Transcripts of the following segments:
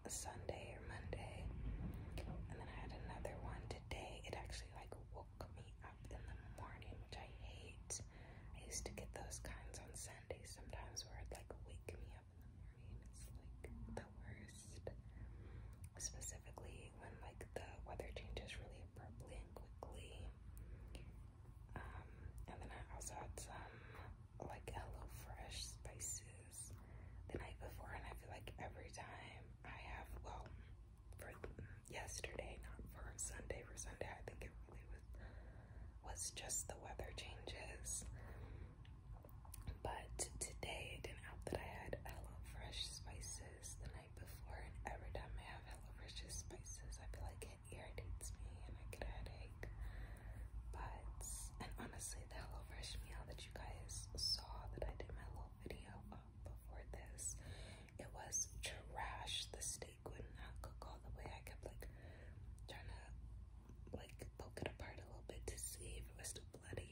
Sunday or Monday, and then I had another one today. It actually like woke me up in the morning, which I hate. I used to get those kinds on Sundays sometimes where it'd like wake me up in the morning. It's like the worst. Specifically when like the weather changes really abruptly and quickly. And then I also had some like HelloFresh spices the night before, and I feel like every time I have, well, for yesterday, not for Sunday. For Sunday, I think it really was just the weather changes. But today, it didn't help that I had HelloFresh spices the night before, and every time I have HelloFresh spices, I feel like it irritates me and I get a headache. But, and honestly, the HelloFresh meal that you guys saw that I did my little video of before this, it was trash. The steak would not cook all the way. I kept like trying to like poke it apart a little bit to see if it was still bloody,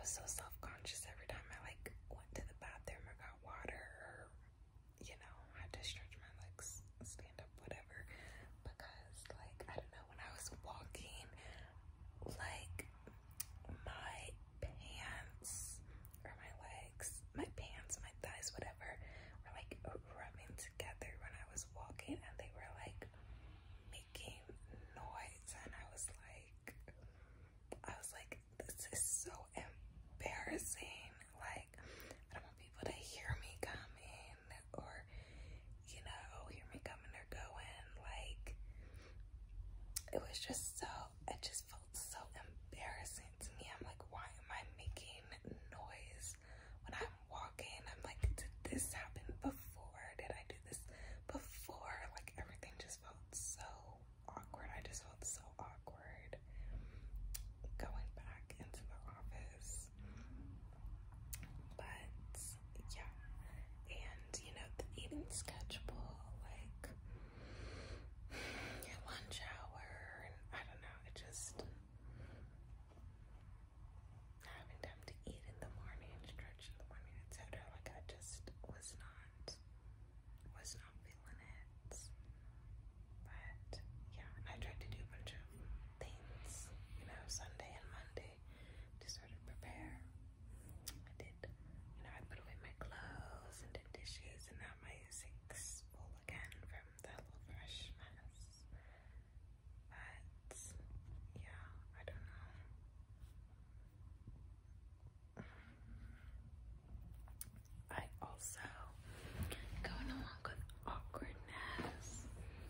was so self-conscious every time I like went to the bathroom or got water, or had to stretch my legs, stand up, whatever, because like I don't know, when I was walking, like my pants or my legs, my pants, my thighs, whatever, were like rubbing together when I was walking, and they were like making noise, and I was like, this is so embarrassing. Like, I don't want people to hear me coming, or hear me coming or going. Like, it just felt so embarrassing to me. I'm like, why am I making noise when I'm walking? I'm like, did this happen before? Did I do this before? Like, everything just felt so awkward. I just felt so awkward going back into the office. But yeah, and the eating schedule, like your lunch hour, and I don't know, it just having time to eat in the morning, stretch in the morning, etc. Like, I just was not feeling it. But yeah, and I tried to do a bunch of things, Sunday and Monday to sort of prepare. I did, I put away my clothes and did dishes, and now my sink's full again from the HelloFresh mess. But yeah, I don't know. I also, going along with awkwardness,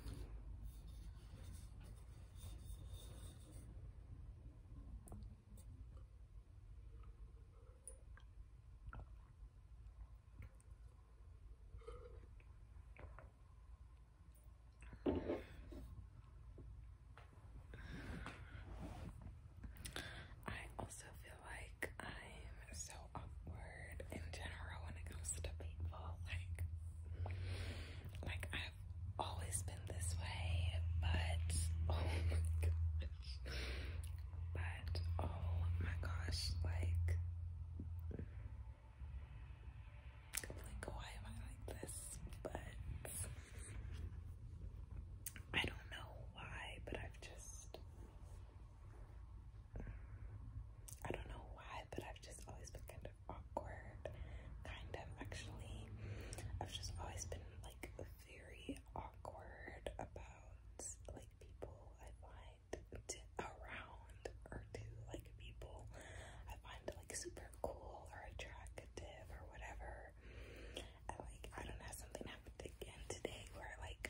I also feel like I'm so awkward in general when it comes to people. Like I've always been this way, but oh my gosh, like why am I like this? But I don't know why, but I've just always been kind of awkward. Actually, I've just always been like very awkward about like people I find around, or to like people I find like super cool or attractive or whatever. And like, I don't know, something happened again today where like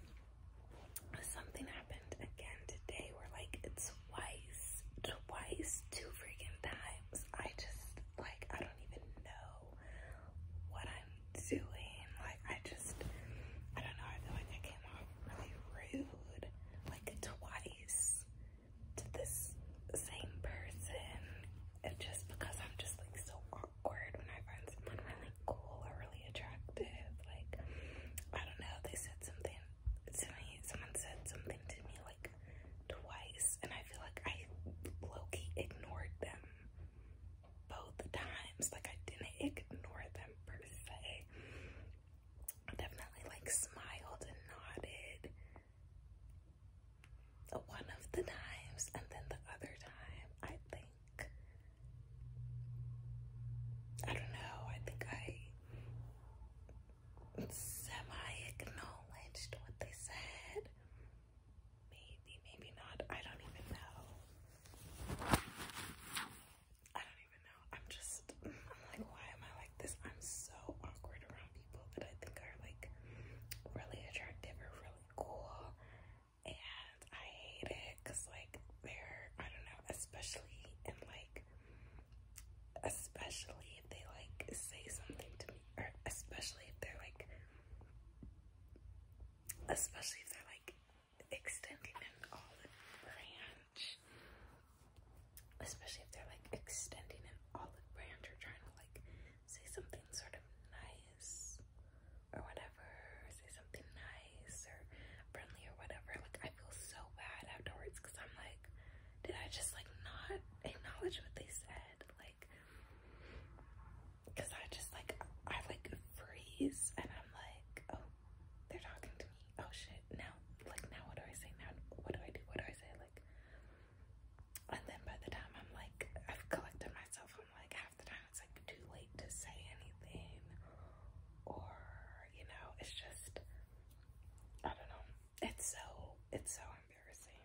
twice, two freaking times. I just like, I don't even know what I'm doing. Like, I don't know, I feel like I came off really rude, like twice, to this same person, and just because I'm just like so awkward when I find someone really cool or really attractive. Like, I don't know, they said something to me, someone said something to me like twice, and I feel like I low-key ignored them both times. Like, I didn't ignore them per se. I definitely like smiled and nodded one of the times, and then the other time, I don't know, I think I semi-acknowledged what they said. Maybe not. I don't even know. I'm like, why am I like this? I'm so awkward around people that I think are like really attractive or really cool. And I hate it because like I don't know, especially if they like say something to me, or especially if they're like extending an olive branch, or trying to like say something sort of nice or whatever, or say something nice or friendly or whatever. Like, I feel so bad afterwards because I'm like, did I just like not acknowledge what they said? Like, it's so embarrassing.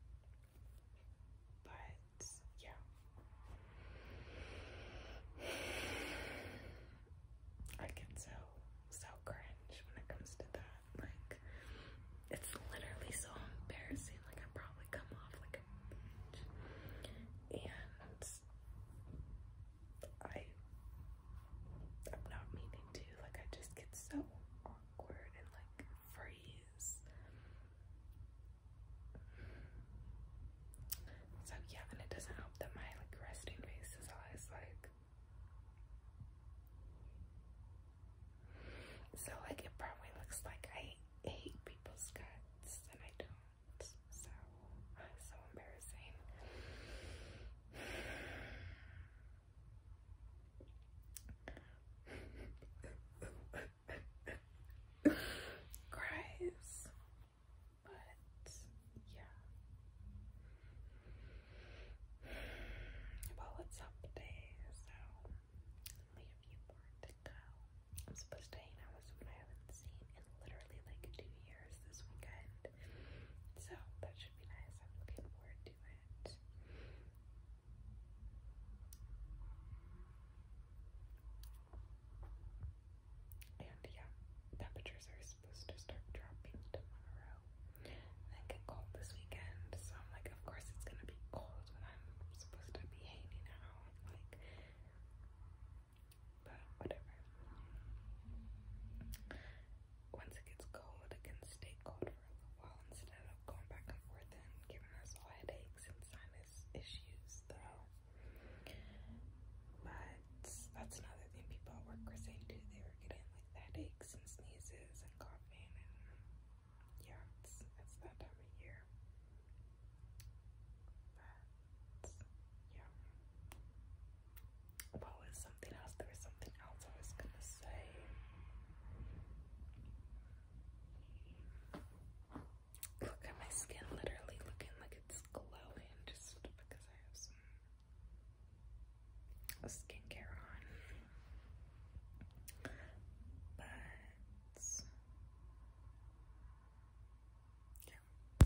But yeah. I get so cringe when it comes to that. Like, it's literally so embarrassing. Like, I probably come off like a bitch. And I'm not meaning to. Like, I just get so awkward and like freeze. So yeah, and it doesn't help that my like resting face is always like, so like it probably looks like I hate people's guts and I don't. So so embarrassing. Cries. But yeah. Well, it's up day, so we have you more to go. I'm supposed to hang out with someone I haven't seen in literally like 2 years this weekend. So that should be nice. I'm looking forward to it. And yeah, temperatures are supposed to start dropping tomorrow. And then get cold this weekend. So I'm like, of course it's gonna be cold when I'm supposed to be hanging out. Like, but whatever. Once it gets cold, it can stay cold for a little while instead of going back and forth and giving us all headaches and sinus issues, though. But that's another thing people at work were saying too. They were getting like headaches and sneezes and coughing, and yeah, it's that time of year. But yeah. What was something else? There was something else I was gonna say. Look at my skin, literally looking like it's glowing just because I have some skincare on. But yeah.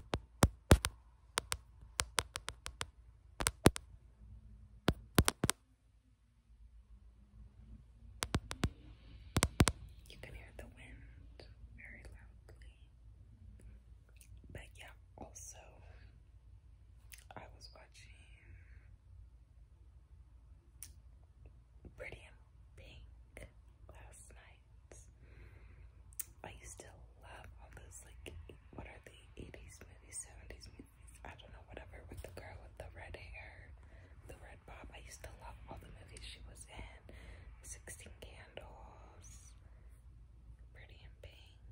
You can hear the wind very loudly. But yeah, also I was watching Pretty in Pink last night. I used to love all those like, what are the 80s movies, 70s movies, I don't know, whatever, with the girl with the red hair, the red bob. I used to love all the movies she was in. 16 Candles, Pretty in Pink,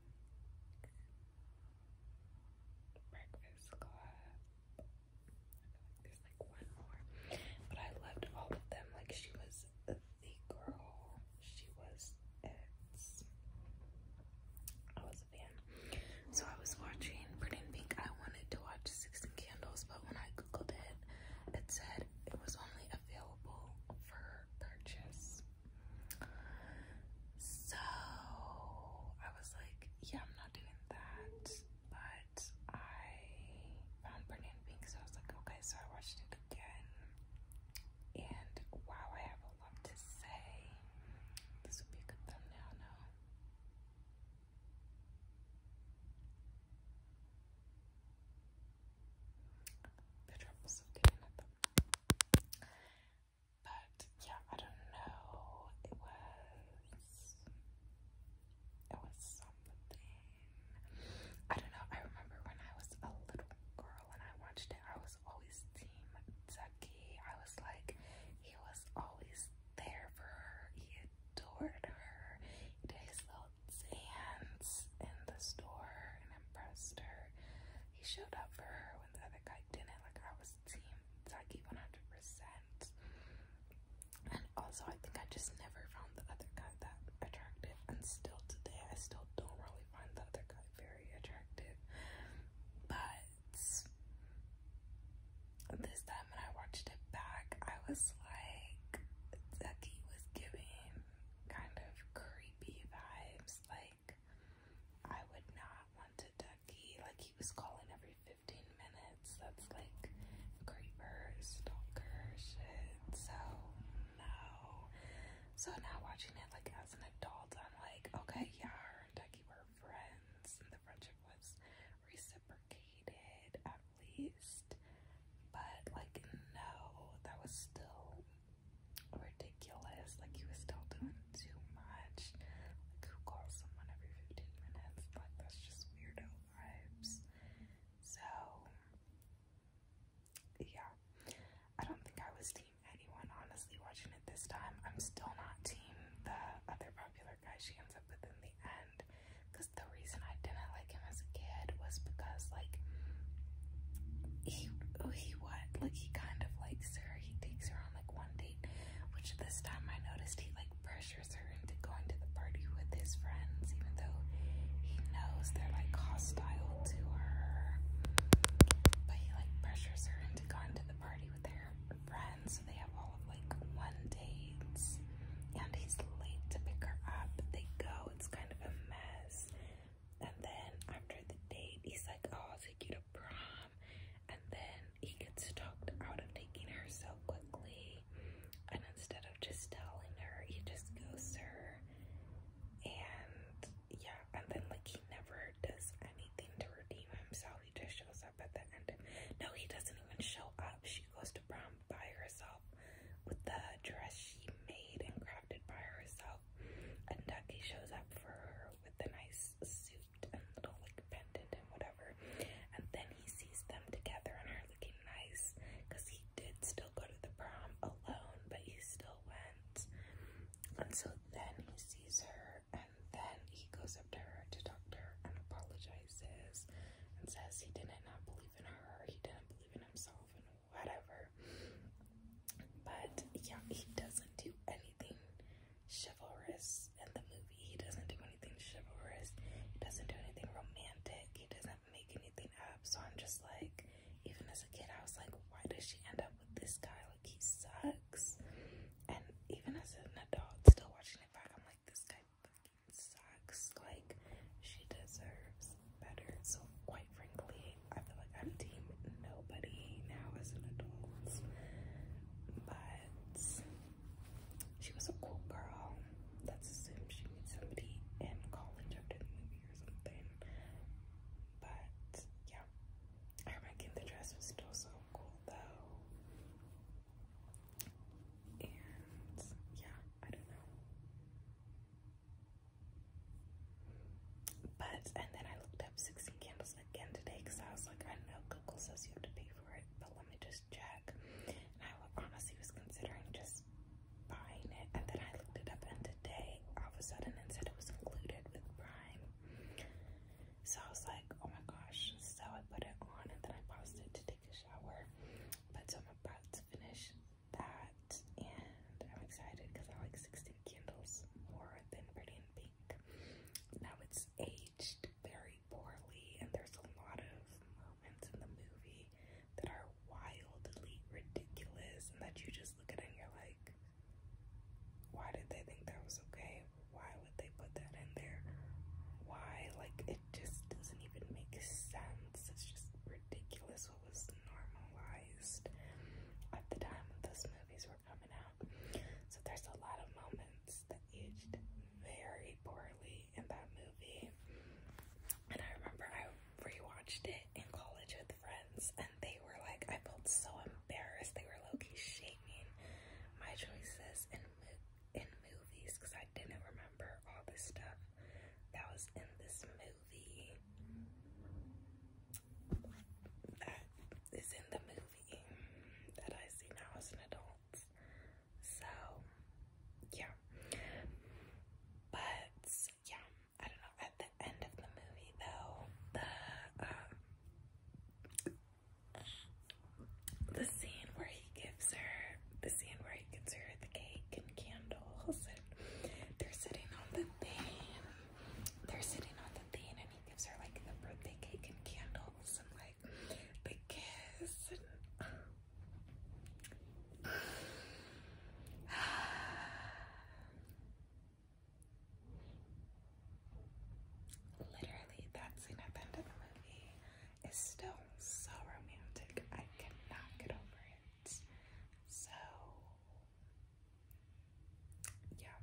Breakfast Club. I feel like there's like one more, but I loved all of them. Like, she was the girl. She was it. I was a fan. So I was watching Pretty in Pink. I wanted to watch 16 Candles, but when I googled it, it said it was only available for purchase. So I was like, yeah, I'm not doing that. But I found Pretty in Pink, so I was like, okay. So I watched it again, and wow, I have a lot to say. This would be a good thumbnail, no? The troubles of getting at them. But yeah, I don't know. It was something. I don't know. I remember when I was a little girl and I watched it, I was always Team Ducky. I was like, he was always there for her. He adored her. He did his little dance in the store and impressed her. He showed up for her when the other guy didn't. Like, I was Team Ducky 100%. And also, I think I just never found the other guy that attractive, and still today, I still don't really find the other guy very attractive. But this time when I watched it back, I was like, Ducky was giving kind of creepy vibes. Like, I would not want to Ducky. Like, he was calling every 15 So now watching it like as an adult, I'm like, okay, yeah, her and Ducky were friends, and the friendship was reciprocated at least. But like, no, that was still ridiculous. Like, he was still doing too much. Like, who calls someone every 15 minutes? Like, that's just weirdo vibes. So yeah, I don't think I was team anyone, honestly, watching it this time. I'm still not team the other popular guy she ends up with in the end, because the reason I didn't like him as a kid was because, like, he kind of likes her. He takes her on like one date, which this time I noticed he like pressures her into going to the party with his friends, even though he knows they're like hostile to her. But he like pressures her into going to the party with their friends, so they have all of like one dates, and he's late to pick her up. They go, it's kind of a mess, and then after the date, he's like, oh, I'll take you to prom, and then he gets talked out of taking her so quickly, and instead of just telling her, he just ghosts her. And yeah, and then like he never does anything to redeem himself. He just shows up at the end. No, he doesn't even show up. She goes to prom by herself with the dress she made and crafted by herself, and Ducky shows up for her with the nice suit and little like pendant and whatever, and then he sees them together and her looking nice, because he did still go to the prom alone, but he still went. And so then he sees her, and then he goes up to her to talk to her and apologizes and says he didn't not believe in her, he didn't believe in himself, and whatever. But yeah, he doesn't do anything chivalrous in the movie. He doesn't do anything chivalrous. He doesn't do anything romantic. He doesn't make anything up. So I'm just like, even as a kid, I was like, why does she end up with this guy? Like, he sucks. And even as an adult, still watching it back, I'm like, this guy fucking sucks. Like, she deserves better. So quite frankly, I feel like I'm team nobody now as an adult. But she was a cool girl. Let's assume she meets somebody in college after the movie or something. But yeah, her making the dress was still so cool though. And yeah, I don't know. But, and then I looked up 16 Candles again today, because I was like, I know Google says you have to pay for it, but let me just check. And I honestly was considering just buying it, and then I looked it up, and today all of a sudden it said it was included with Prime. So I was like, oh my gosh. So I put it on, and then I paused it to take a shower. But so I'm about to finish that, and I'm excited because I like 16 Candles more than Pretty in Pink. Now it's aged very poorly, and there's a lot of moments in the movie that are wildly ridiculous, and that you just look at it and you're like, why did they think that was okay? Why would they put that in there? Why? Like, it just doesn't even make sense. It's just ridiculous what was normalized at the time when those movies were coming out. So there's a lot of moments that aged very poorly in that movie. And I remember I rewatched it in college with friends, and they were like, I felt so embarrassed. They were low-key shaming my choices in movies, because I didn't remember all this stuff that was in this movie that is in the movie that I see now as an adult. So yeah, but yeah, I don't know, at the end of the movie though, the scene where he gives her the cake and candles, and they're sitting on the thing, and he gives her like the birthday cake and candles, and like the kiss, and literally that scene at the end of the movie is still so romantic. I cannot get over it. So yeah,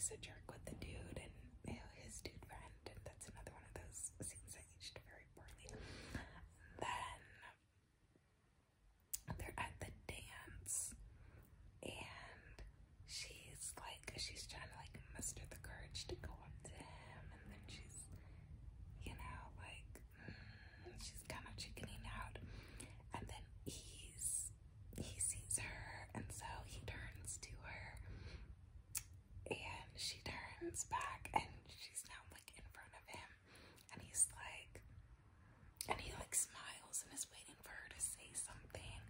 was a jerk with the dude and his dude friend, and that's another one of those scenes that aged very poorly. Then they're at the dance, and she's trying to like muster the courage to go up to him, and then she's, you know, like she's kind of chickening out, and then he sees her, and so he turns to her, and she turns back, and she's now like in front of him, and he like smiles and is waiting for her to say something.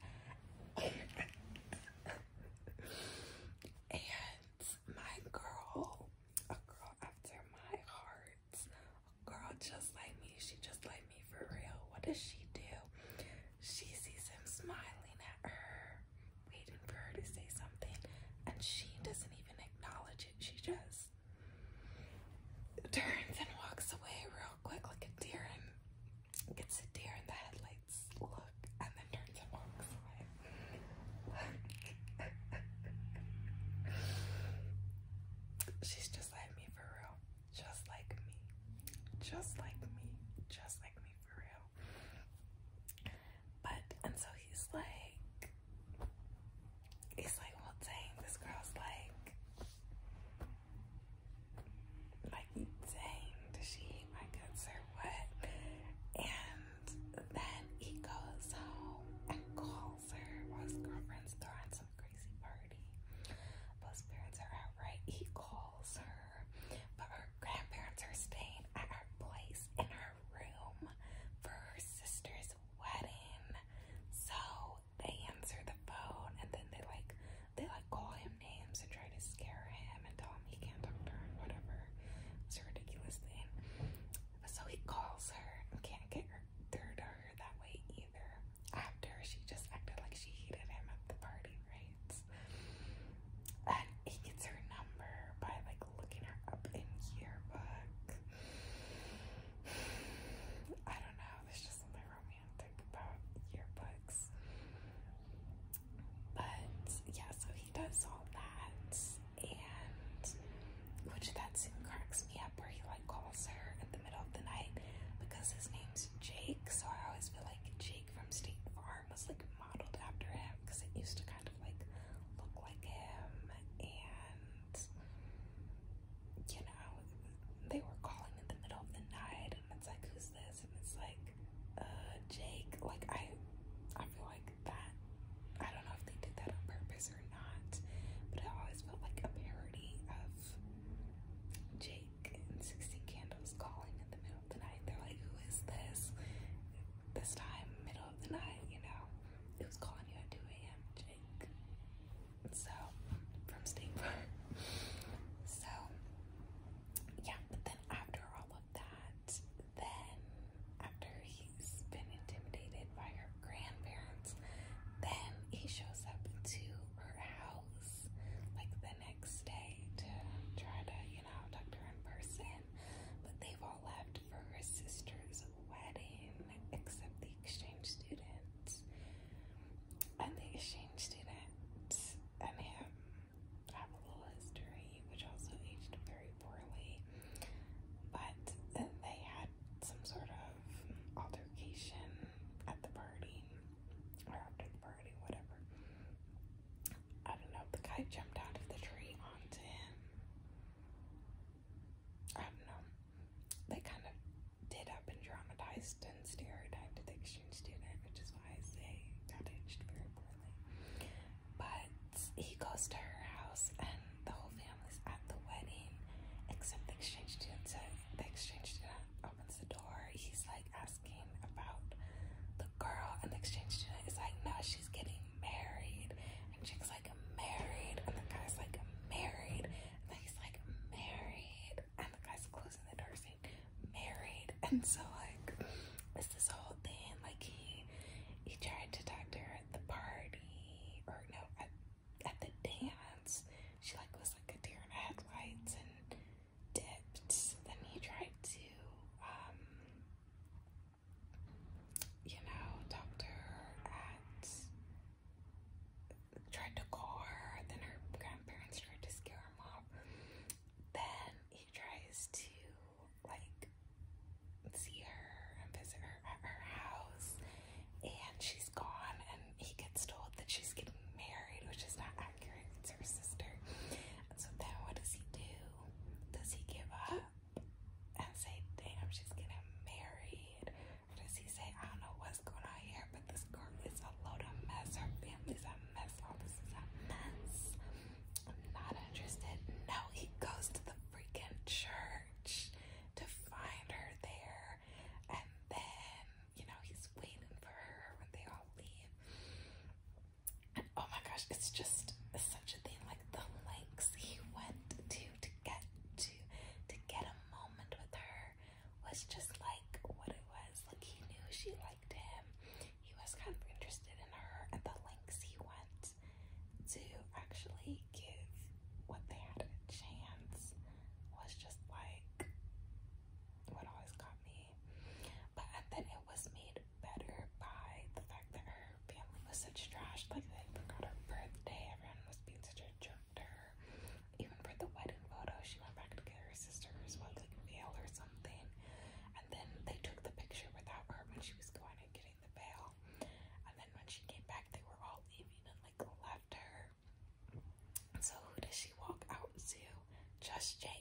And my girl, a girl after my heart, a girl just like me, she just like me for real. What does she do? She sees him smiling at her, waiting for her to say something, and she doesn't even acknowledge it. She just turns and walks away real quick like a deer, and gets a deer in the headlights look, and then turns and walks away. She's just like me for real. Just like me. Just like me. Just like me for real. But, and so he's like, well, dang, this girl's like, dang, does she hate my guts or what? And then he goes home and calls her while his girlfriend's throwing some crazy party. Both parents are out, right? He calls her, but her grandparents are staying at her place in her room for her sister's wedding. So they answer the phone, and then they call him names and try to scare him and tell him he can't talk to her and whatever. It's a ridiculous thing. So he calls her and can't get her through to her that way either. After she just acted like she hated him at the party, right? And he gets her number by like looking her up in yearbook. I don't know, there's just something romantic about yearbooks. But yeah, so he does all that, and which that scene cracks me up, where he like calls her in the middle of the night because his name's Jake. So I always feel like Jake from State Farm was like modeled after him, because it used to kind of like look like him. And you know, they were calling in the middle of the night, and it's like, who's this? And it's like, Jake. Like I feel like that, I don't know if they did that on purpose or not, but it always felt like a parody of Jake and 16 Candles calling in the middle of the night. They're like, who is this? This time, middle of the night, you know? It was calling you at 2 a.m., Jake. So, from State Farm. So, yeah, but then after all of that, then after he's been intimidated by her grandparents, then he shows up to her house like the next day to try to, you know, talk to her in person. But they've all left for her sister's wedding except the exchange student. And the exchange student and him have a little history, which also aged very poorly. But they had some sort of altercation at the party, or after the party, whatever. I don't know, the guy jumped out of the tree onto him. I don't know. They kind of did up and dramatized and stereotyped the exchange student, which is why I say that aged very poorly. But he goes to her house, and the whole family's at the wedding, except the exchange student. So the exchange student opens the door. He's like asking about the girl, and the exchange student is like, no, she's getting married. And Jake's like, married, and the guy's like, married, and then he's like, married, and the guy's closing the door saying, married. And so like, it's this whole thing, like he tried to talk to her at the party, or no, at the dance. She like was like a deer in the headlights and dipped. Then he tried to you know, talk to her at, tried to call her, then her grandparents tried to scare him off. gosh, it's just such a thing. Like the lengths he went to get a moment with her was just like what it was. Like he knew she liked him. He was kind of interested in her, and the lengths he went to actually give what they had a chance was just like what always got me. But then it was made better by the fact that her family was such trash. Like they forgot her birthday. Everyone was being such a jerk to her. Even for the wedding photo, she went back to get her sister's like veil or something. And then they took the picture without her when she was going and getting the veil. And then when she came back, they were all leaving and like left her. So who does she walk out to? Just Jay